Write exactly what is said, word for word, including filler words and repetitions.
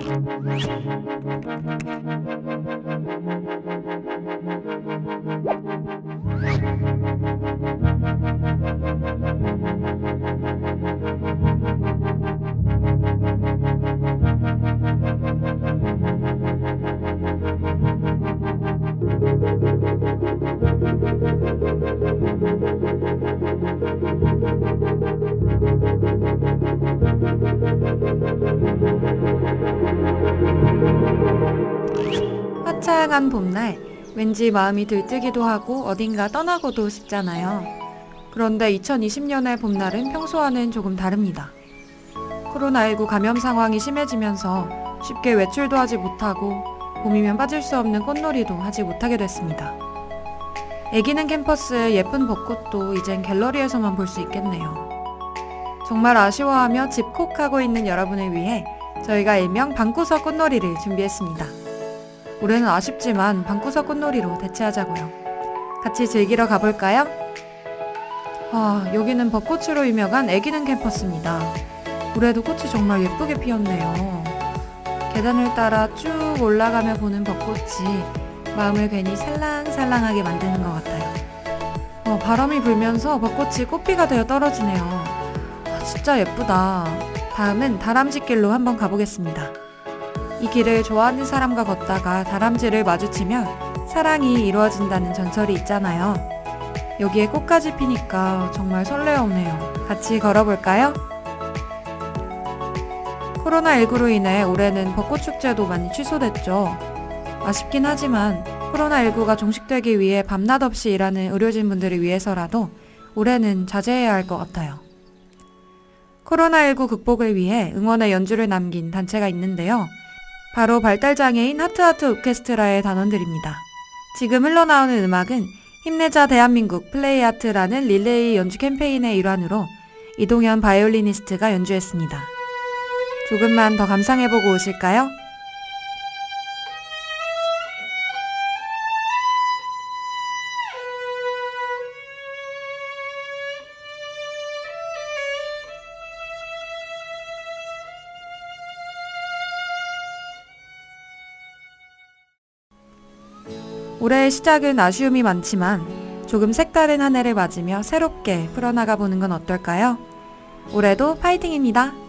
화창한 봄날, 왠지 마음이 들뜨기도 하고 어딘가 떠나고도 싶잖아요. 그런데 이천이십 년의 봄날은 평소와는 조금 다릅니다. 코로나십구 감염 상황이 심해지면서 쉽게 외출도 하지 못하고 봄이면 빠질 수 없는 꽃놀이도 하지 못하게 됐습니다. 애기는 캠퍼스의 예쁜 벚꽃도 이젠 갤러리에서만 볼 수 있겠네요. 정말 아쉬워하며 집콕하고 있는 여러분을 위해 저희가 일명 방구석 꽃놀이를 준비했습니다. 올해는 아쉽지만 방구석 꽃놀이로 대체하자고요. 같이 즐기러 가볼까요? 아, 여기는 벚꽃으로 유명한 애기는 캠퍼스입니다. 올해도 꽃이 정말 예쁘게 피었네요. 계단을 따라 쭉 올라가며 보는 벚꽃이 마음을 괜히 살랑살랑하게 만드는 것 같아요. 어, 바람이 불면서 벚꽃이 꽃비가 되어 떨어지네요. 아, 진짜 예쁘다. 다음은 다람쥐길로 한번 가보겠습니다. 이 길을 좋아하는 사람과 걷다가 다람쥐를 마주치면 사랑이 이루어진다는 전설이 있잖아요. 여기에 꽃까지 피니까 정말 설레어오네요. 같이 걸어볼까요? 코로나십구로 인해 올해는 벚꽃축제도 많이 취소됐죠. 아쉽긴 하지만 코로나십구가 종식되기 위해 밤낮 없이 일하는 의료진분들을 위해서라도 올해는 자제해야 할 것 같아요. 코로나십구 극복을 위해 응원의 연주를 남긴 단체가 있는데요. 바로 발달장애인 하트하트 오케스트라의 단원들입니다. 지금 흘러나오는 음악은 힘내자 대한민국 플레이아트라는 릴레이 연주 캠페인의 일환으로 이동현 바이올리니스트가 연주했습니다. 조금만 더 감상해보고 오실까요? 올해의 시작은 아쉬움이 많지만 조금 색다른 한 해를 맞으며 새롭게 풀어나가 보는 건 어떨까요? 올해도 파이팅입니다.